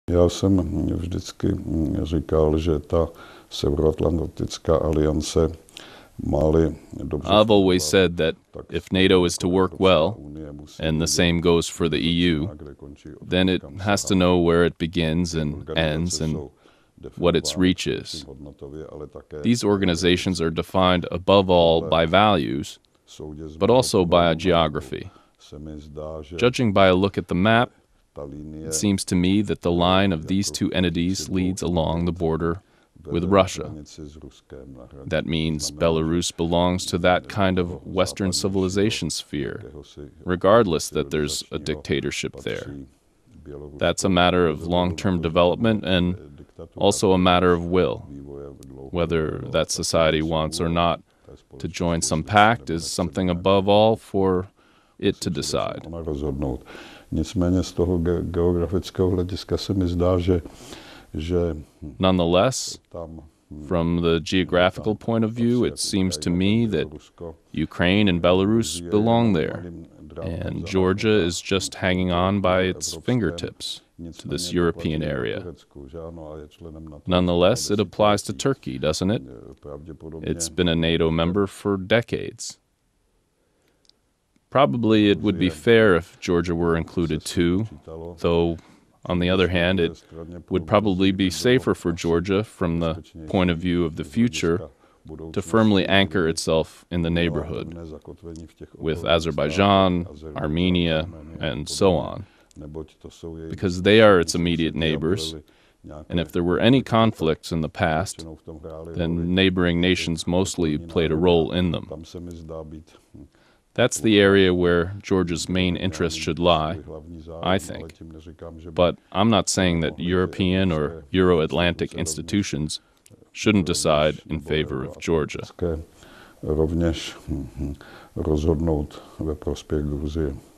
Já jsem vždycky říkal, že ta Severoatlantická aliance má-li dobře I've always fungovat, said that tak if NATO is to work well, Evropská unie musí and the vědět, same goes for the EU, kde končí, then it kam has to sahá. know where it begins and Organizace ends and jsou what its definovány reach is. především hodnotově, ale také These organizations are defined above all by values, soudě s but also by a Marokem geography. se mi zdá, že Judging by a look at the map, ta linie it seems to me that the line of these two entities leads along the border with Russia. hranici s Ruskem na hraně. That means Belarus belongs to that kind of Western civilization sphere, regardless that there's a dictatorship there. That's a matter of long-term development and also a matter of will. Whether that society wants or not to join some pact is something above all for it to decide. Ona rozhodnout. Nicméně z toho geografického hlediska se mi zdá, že Nonetheless, tam from the geographical point of view, it seems to me that Ukraine and Belarus belong there, and Georgia is just hanging on by its fingertips to this European area. Nonetheless, it applies to Turkey, doesn't it? It's been a NATO member for decades. Probably it would be fair if Georgia were included too, though on the other hand, it would probably be safer for Georgia from the point of view of the future to firmly anchor itself in the neighborhood with Azerbaijan, Armenia, and so on, because they are its immediate neighbors, and if there were any conflicts in the past, then neighboring nations mostly played a role in them. That's the area where Georgia's main interest should lie, I think. But I'm not saying that European or Euro-Atlantic institutions shouldn't decide in favor of Georgia. Rovněž rozhodnout ve prospěch Gruzie.